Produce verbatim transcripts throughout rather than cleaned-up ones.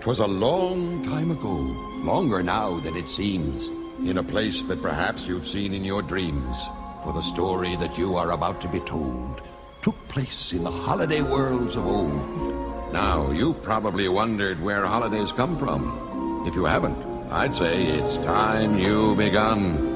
'Twas a long time ago, longer now than it seems, in a place that perhaps you've seen in your dreams. For the story that you are about to be told took place in the holiday worlds of old. Now, you probably wondered where holidays come from. If you haven't, I'd say it's time you begun.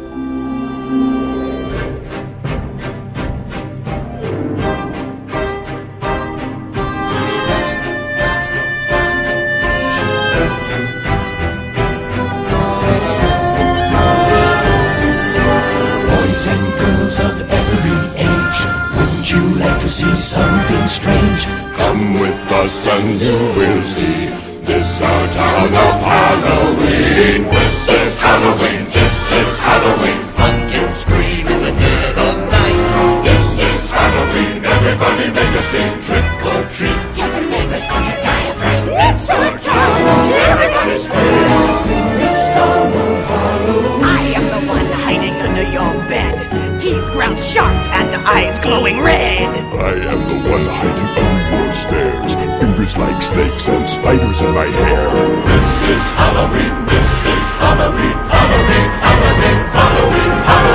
See something strange. Come with us and you will see. This our town of Halloween. This is Halloween. This is Halloween. Pumpkins scream in the dead of night. This is Halloween. Everybody make a scene. Trick or treat. Tell the neighbors gonna die of fright. It's our town. Everybody scream. This town of Halloween. I am the one hiding under your bed. Teeth ground sharp and eyes glowing red. I am the one hiding under your stairs. Fingers like snakes and spiders in my hair. This is Halloween. This is Halloween. Halloween. Halloween. Halloween.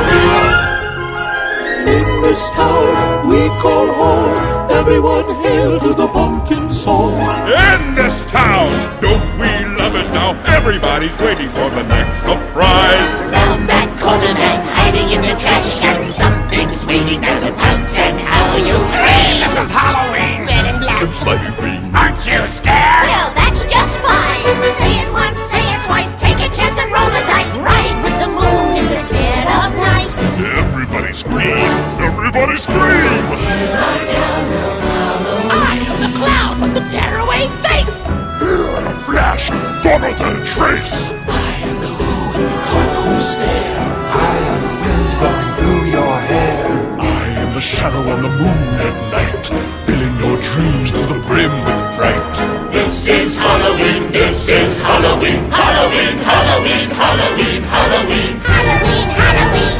Halloween. In this town we call home. Everyone hail to the pumpkin song. In this town, don't we love it now? Everybody's waiting for the next surprise. Round that corner and hiding in the trash can, something's waiting there to pounce, and how you'll scream. This is Halloween. Red and black. It's slimy green. Aren't you scared? Well, that's just fine. Say it once, say it twice. Take a chance and roll the dice. Ride with the moon in the dead of night. Everybody scream. Everybody scream. In our town of Halloween. I am the clown with the tearaway face. Here in a flash, gone without a trace. I am the who and we call who's there. I am the wind blowing through your hair. I am the shadow on the moon at night, filling your dreams to the brim with fright. This is Halloween, this is Halloween. Halloween, Halloween, Halloween, Halloween. Halloween, Halloween.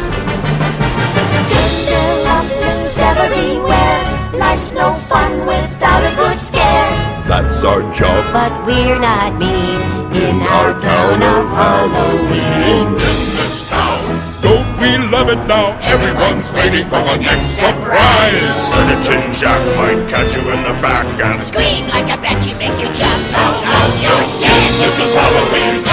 Tender lumblings everywhere. Life's no fun without a good scare. That's our job. But we're not mean in our town of Halloween. In this town, Don't we love it now? everyone's waiting for the next surprise. Skinny Tin Jack might catch you in the back and Scream like a banshee, make you jump out of your skin. this is Halloween.